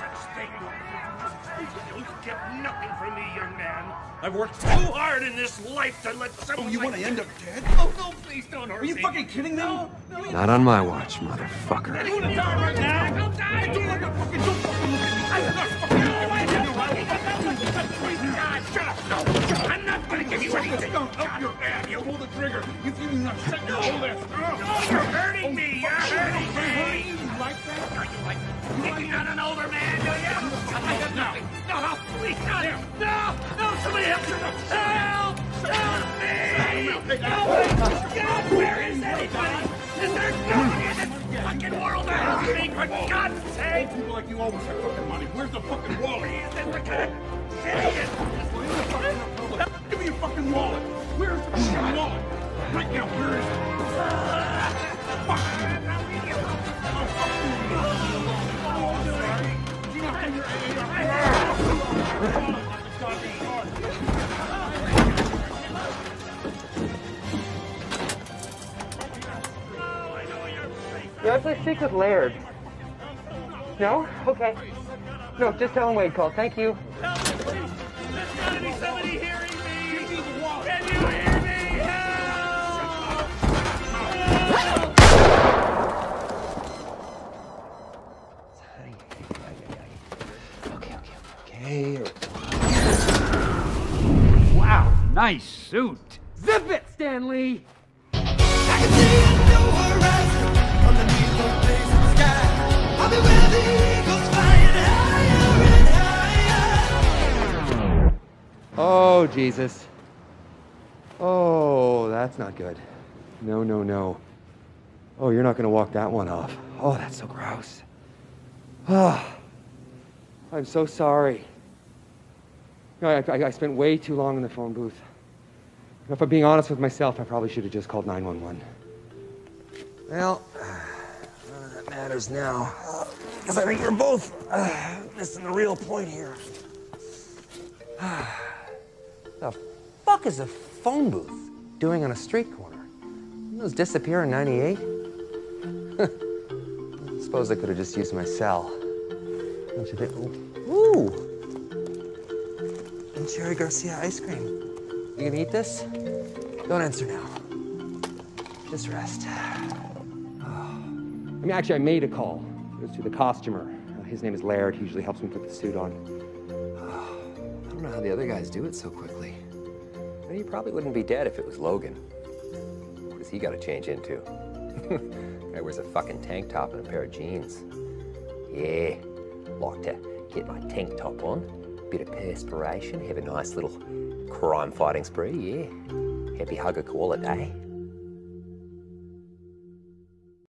such thing. You'll get nothing from me, young man. I've worked too hard in this life to let someone. Oh, you want to end up dead? Oh, no, please don't hurt me. Are you fucking kidding me? No. Not on my watch, motherfucker. You want to die right now? I'll die. Don't look at fucking. Don't fucking look at me. God, shut up. No, I'm not going to give you anything. Don't up your ass. You pull the trigger. You feel me not set your whole ass. No, you're hurting me. You're hurting me. You like that? Are you like picking on an older man, do you? I got nothing. No, please, not him. No, somebody help me. Help! Help me! God, where is anybody? Is there nobody in this fucking world that helps me, for God's sake? People like you always have fucking money. Where's the fucking wallet? Is this the kind of idiot? Give me your fucking wallet. Where's the fucking wallet? Right now, where is it? Fuck you. You actually speak with Laird. No? Okay. No, just tell him Wade called. Thank you. Help me, please. There's gotta be somebody hearing me. Can you hear me? Okay. Wow, nice suit. Zip it, Stanley! Oh, Jesus. Oh, that's not good. No, no, no. Oh, you're not going to walk that one off. Oh, that's so gross. Ah, I'm so sorry. No, I spent way too long in the phone booth. If I'm being honest with myself, I probably should have just called 911. Well, none of that matters now. Because I think we're both missing the real point here. The fuck is a phone booth doing on a street corner? Didn't those disappear in '98? Suppose I could have just used my cell. Don't you think? Ooh! And Cherry Garcia ice cream. You gonna eat this? Don't answer now. Just rest. I mean, actually, I made a call. It was to the costumer. His name is Laird. He usually helps me put the suit on. I don't know how the other guys do it so quickly. I mean, he probably wouldn't be dead if it was Logan. What has he got to change into? Guy wears a fucking tank top and a pair of jeans. Yeah, like to get my tank top on, bit of perspiration, have a nice little crime-fighting spree, yeah. Happy hug a koala day.